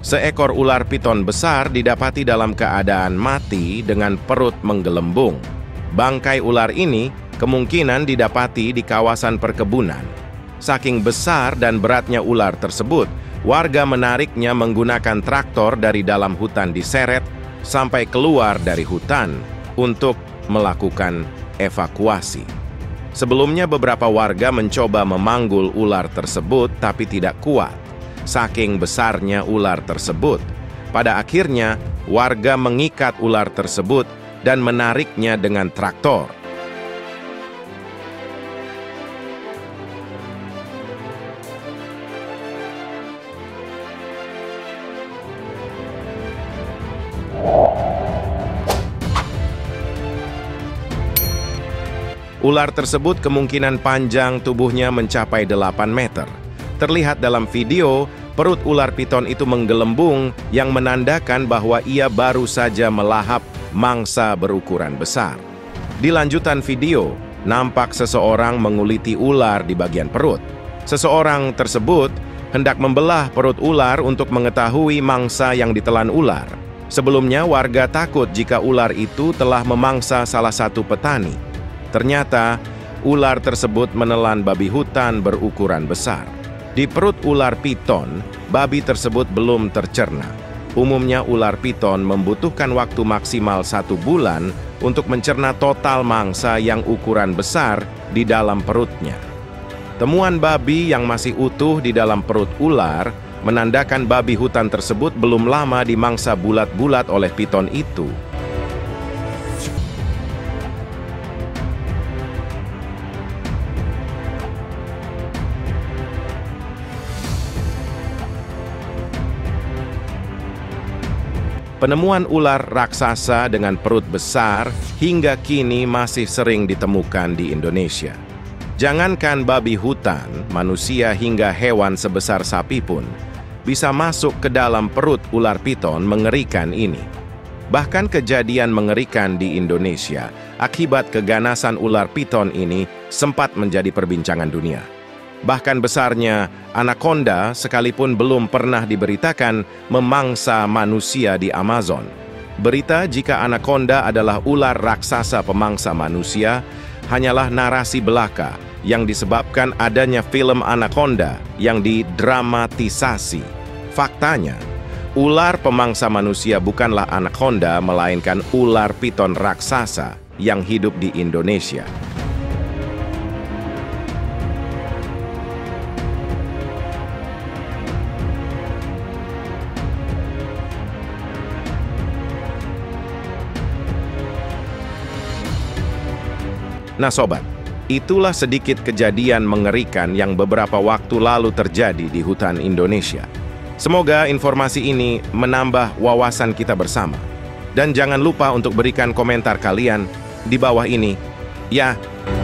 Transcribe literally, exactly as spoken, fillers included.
Seekor ular piton besar didapati dalam keadaan mati dengan perut menggelembung. Bangkai ular ini kemungkinan didapati di kawasan perkebunan. Saking besar dan beratnya ular tersebut, warga menariknya menggunakan traktor dari dalam hutan diseret sampai keluar dari hutan untuk melakukan evakuasi. Sebelumnya beberapa warga mencoba memanggul ular tersebut tapi tidak kuat. Saking besarnya ular tersebut, pada akhirnya warga mengikat ular tersebut dan menariknya dengan traktor. Ular tersebut kemungkinan panjang tubuhnya mencapai delapan meter. Terlihat dalam video, perut ular piton itu menggelembung yang menandakan bahwa ia baru saja melahap mangsa berukuran besar. Di lanjutan video, nampak seseorang menguliti ular di bagian perut. Seseorang tersebut hendak membelah perut ular untuk mengetahui mangsa yang ditelan ular. Sebelumnya, warga takut jika ular itu telah memangsa salah satu petani. Ternyata, ular tersebut menelan babi hutan berukuran besar. Di perut ular piton, babi tersebut belum tercerna. Umumnya ular piton membutuhkan waktu maksimal satu bulan untuk mencerna total mangsa yang ukuran besar di dalam perutnya. Temuan babi yang masih utuh di dalam perut ular menandakan babi hutan tersebut belum lama dimangsa bulat-bulat oleh piton itu. Penemuan ular raksasa dengan perut besar hingga kini masih sering ditemukan di Indonesia. Jangankan babi hutan, manusia hingga hewan sebesar sapi pun bisa masuk ke dalam perut ular piton mengerikan ini. Bahkan kejadian mengerikan di Indonesia akibat keganasan ular piton ini sempat menjadi perbincangan dunia. Bahkan besarnya anaconda sekalipun belum pernah diberitakan memangsa manusia di Amazon. Berita jika anaconda adalah ular raksasa pemangsa manusia hanyalah narasi belaka yang disebabkan adanya film Anaconda yang didramatisasi. Faktanya, ular pemangsa manusia bukanlah anaconda melainkan ular piton raksasa yang hidup di Indonesia. Nah sobat, itulah sedikit kejadian mengerikan yang beberapa waktu lalu terjadi di hutan Indonesia. Semoga informasi ini menambah wawasan kita bersama. Dan jangan lupa untuk berikan komentar kalian di bawah ini. Ya.